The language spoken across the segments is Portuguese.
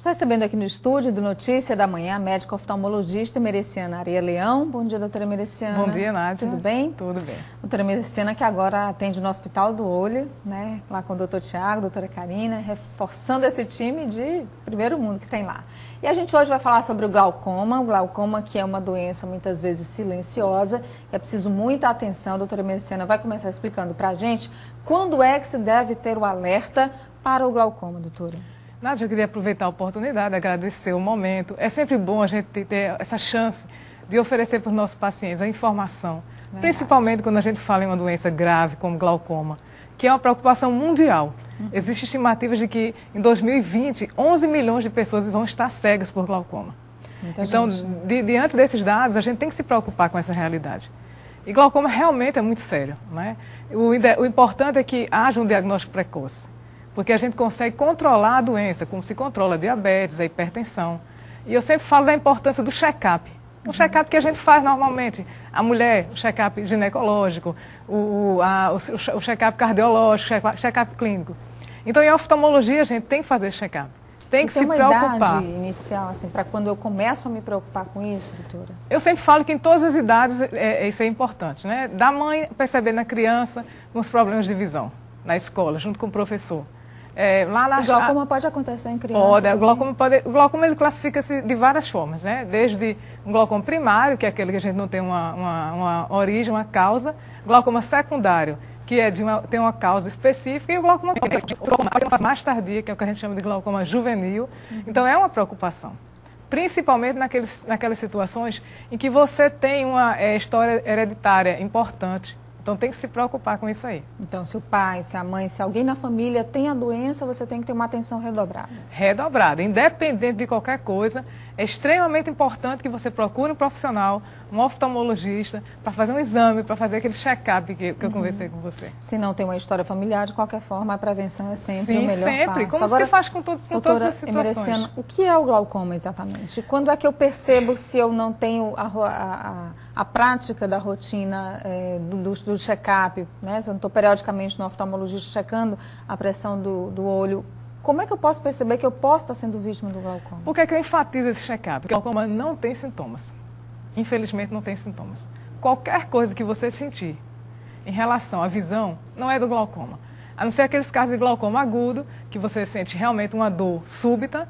Estou recebendo aqui no estúdio do Notícia da Manhã a médica oftalmologista Mereciana Aria Leão. Bom dia, doutora Mereciana. Bom dia, Nádia. Tudo bem? Tudo bem. Doutora Mereciana, que agora atende no Hospital do Olho, né? Lá com o doutor Tiago, doutora Karina, reforçando esse time de primeiro mundo que tem lá. E a gente hoje vai falar sobre o glaucoma que é uma doença muitas vezes silenciosa, que é preciso muita atenção. A doutora Mereciana vai começar explicando para a gente quando é que se deve ter o alerta para o glaucoma, doutora. Nádia, eu queria aproveitar a oportunidade, agradecer o momento. É sempre bom a gente ter essa chance de oferecer para os nossos pacientes a informação, principalmente quando a gente fala em uma doença grave como glaucoma, que é uma preocupação mundial. Existem estimativas de que em 2020, 11 milhões de pessoas vão estar cegas por glaucoma. Então, diante desses dados, a gente tem que se preocupar com essa realidade. E glaucoma realmente é muito sério, né? O importante é que haja um diagnóstico precoce, porque a gente consegue controlar a doença, como se controla a diabetes, a hipertensão. E eu sempre falo da importância do check-up. O check-up que a gente faz normalmente. A mulher, o check-up ginecológico, o check-up cardiológico, check-up clínico. Então, em oftalmologia, a gente tem que fazer esse check-up. Tem que se preocupar. Tem uma idade inicial, assim, para quando eu começo a me preocupar com isso, doutora? Eu sempre falo que em todas as idades isso é importante, né? Da mãe perceber na criança com os problemas de visão, na escola, junto com o professor. O glaucoma pode acontecer em criança? Pode. O glaucoma ele classifica-se de várias formas, né? Desde um glaucoma primário, que é aquele que a gente não tem uma origem, uma causa. Glaucoma secundário, que tem uma causa específica. E o glaucoma mais tardia, que é o que a gente chama de glaucoma juvenil. Então, é uma preocupação. Principalmente naquelas situações em que você tem uma história hereditária importante. Então, tem que se preocupar com isso aí. Então, se o pai, se a mãe, se alguém na família tem a doença, você tem que ter uma atenção redobrada. Redobrada. Independente de qualquer coisa, é extremamente importante que você procure um profissional, um oftalmologista, para fazer um exame, para fazer aquele check-up que eu conversei com você. Se não tem uma história familiar, de qualquer forma, a prevenção é sempre o melhor passo. Sim, sempre. Como se faz com todas as situações. Mereciana, o que é o glaucoma exatamente? Quando é que eu percebo se eu não tenho a prática da rotina do check-up, né? Se eu não estou periodicamente no oftalmologista checando a pressão do olho, como é que eu posso perceber que eu posso estar sendo vítima do glaucoma? Por que é que eu enfatizo esse check-up? Porque o glaucoma não tem sintomas. Infelizmente, não tem sintomas. Qualquer coisa que você sentir em relação à visão não é do glaucoma. A não ser aqueles casos de glaucoma agudo, que você sente realmente uma dor súbita,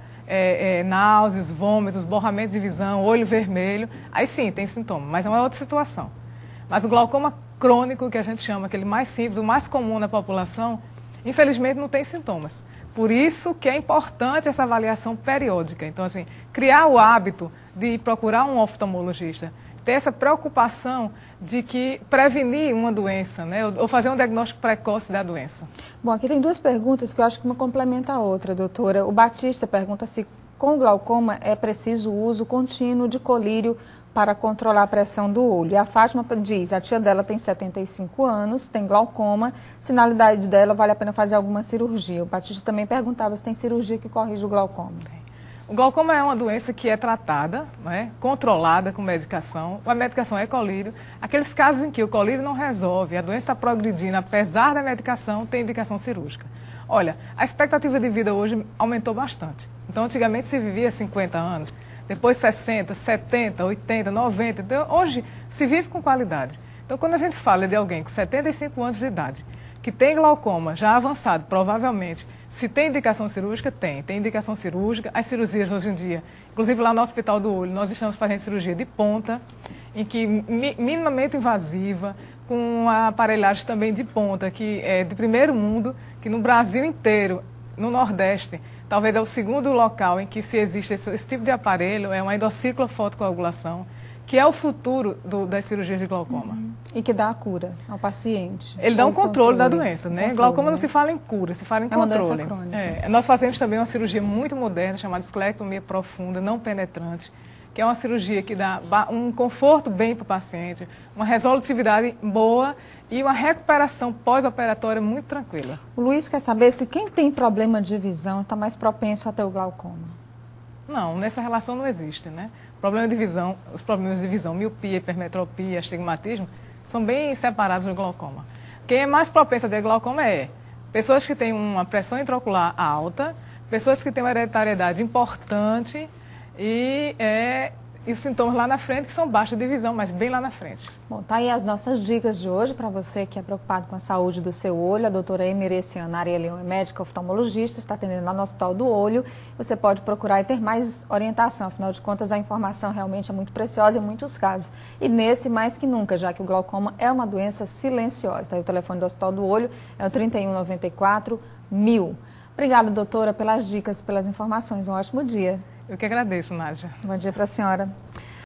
náuseas, vômitos, borramento de visão, olho vermelho. Aí sim, tem sintoma, mas é uma outra situação. Mas o glaucoma crônico, que a gente chama, aquele mais simples, o mais comum na população, infelizmente não tem sintomas. Por isso que é importante essa avaliação periódica. Então, assim, criar o hábito de procurar um oftalmologista, ter essa preocupação de que prevenir uma doença, né, ou fazer um diagnóstico precoce da doença. Bom, aqui tem duas perguntas que eu acho que uma complementa a outra, doutora. O Batista pergunta se com glaucoma é preciso o uso contínuo de colírio para controlar a pressão do olho. E a Fátima diz, a tia dela tem 75 anos, tem glaucoma, sinalidade dela, vale a pena fazer alguma cirurgia. O Batista também perguntava se tem cirurgia que corrige o glaucoma. O glaucoma é uma doença que é tratada, né, controlada com medicação. A medicação é colírio. Aqueles casos em que o colírio não resolve, a doença está progredindo, apesar da medicação, tem indicação cirúrgica. Olha, a expectativa de vida hoje aumentou bastante. Então, antigamente se vivia 50 anos. Depois 60, 70, 80, 90. Então, hoje se vive com qualidade. Então, quando a gente fala de alguém com 75 anos de idade, que tem glaucoma já avançado, provavelmente, se tem indicação cirúrgica, tem indicação cirúrgica. As cirurgias hoje em dia, inclusive lá no Hospital do Olho, nós estamos fazendo cirurgia de ponta, em que minimamente invasiva, com uma aparelhagem também de ponta, que é de primeiro mundo, que no Brasil inteiro, no Nordeste, talvez é o segundo local em que se existe esse tipo de aparelho, é uma endociclofotocoagulação, que é o futuro das cirurgias de glaucoma. E que dá a cura ao paciente. Ele dá um controle da doença, né? Glaucoma não se fala em cura, se fala em controle. Uma doença crônica. Nós fazemos também uma cirurgia muito moderna, chamada esclerectomia profunda, não penetrante, que é uma cirurgia que dá um conforto bem para o paciente, uma resolutividade boa e uma recuperação pós-operatória muito tranquila. O Luiz quer saber se quem tem problema de visão está mais propenso a ter o glaucoma. Não, nessa relação não existe, né? Problema de visão, os problemas de visão, miopia, hipermetropia, astigmatismo, são bem separados do glaucoma. Quem é mais propenso a ter glaucoma é pessoas que têm uma pressão intraocular alta, pessoas que têm uma hereditariedade importante e sintomas lá na frente, que são baixa de visão, mas bem lá na frente. Bom, tá aí as nossas dicas de hoje para você que é preocupado com a saúde do seu olho. A doutora Emereciana Aria Leão é médica oftalmologista, está atendendo lá no Hospital do Olho. Você pode procurar e ter mais orientação, afinal de contas a informação realmente é muito preciosa em muitos casos. E nesse mais que nunca, já que o glaucoma é uma doença silenciosa. Aí o telefone do Hospital do Olho é o 3194-1000. Obrigada, doutora, pelas dicas, pelas informações. Um ótimo dia. Eu que agradeço, Nádia. Bom dia para a senhora.